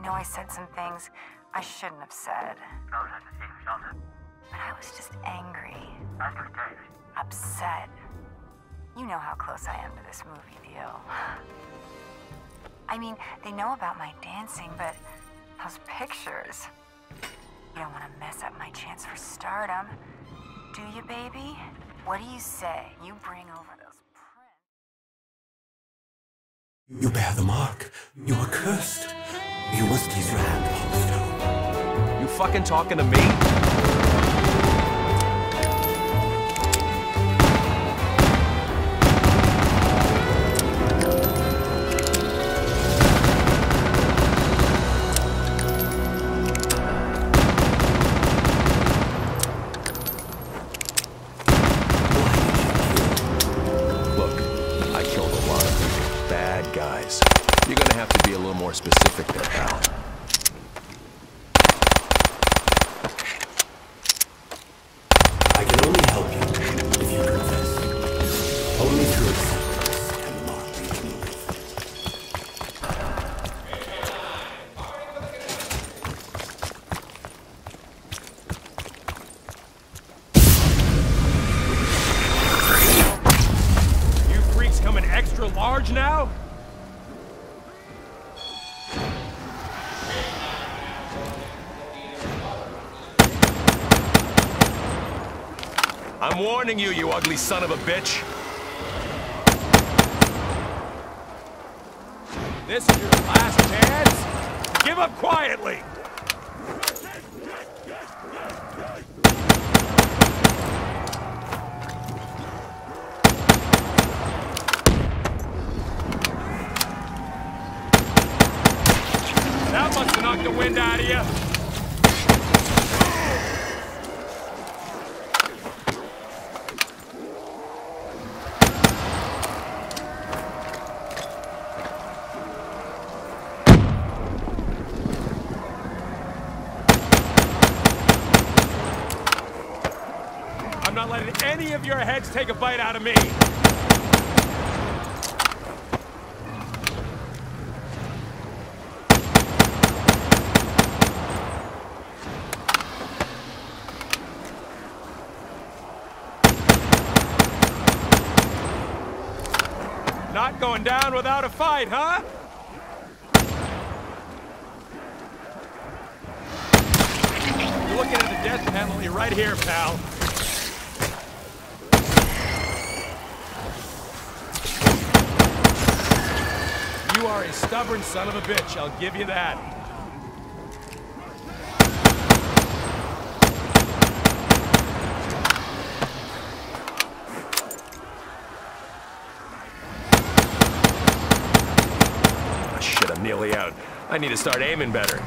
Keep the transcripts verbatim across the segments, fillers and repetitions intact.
know I said some things I shouldn't have said. But I was just angry. Upset. You know how close I am to this movie deal. I mean, they know about my dancing, but those pictures... You don't want to mess up my chance for stardom. Do you, baby? What do you say? You bring over those prints. You bear the mark. You are cursed. You must kiss your hand upon the stone. You fucking talking to me? You're gonna have to be a little more specific there, pal. I can only help you if you confess. Only through acceptance can the mark be removed. You freaks coming extra large now? I'm warning you, you ugly son of a bitch. This is your last chance? Give up quietly! That must have knocked the wind out of you. I'm not letting any of your heads take a bite out of me. Not going down without a fight, huh? You're looking at the death penalty right here, pal. You are a stubborn son of a bitch, I'll give you that. Oh, shit, I'm nearly out. I need to start aiming better.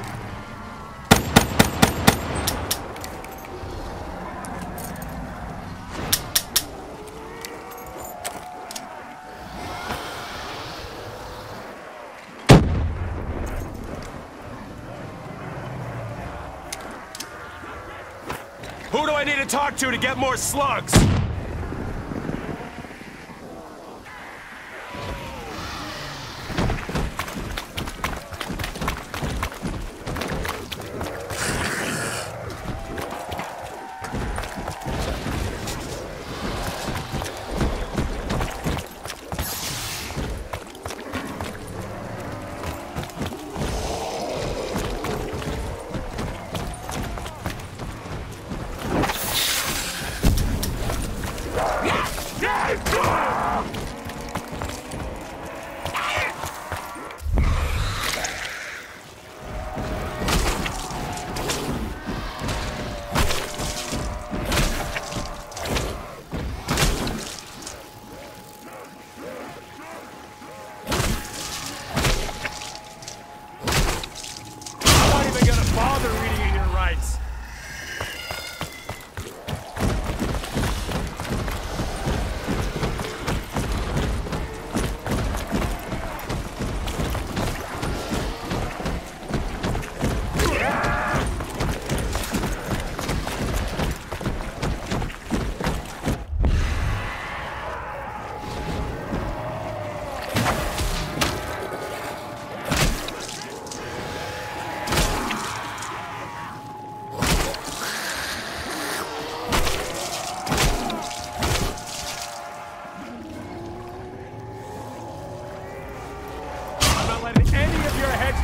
Who do I need to talk to to get more slugs?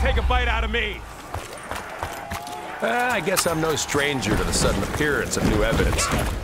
take a bite out of me. Uh, I guess I'm no stranger to the sudden appearance of new evidence.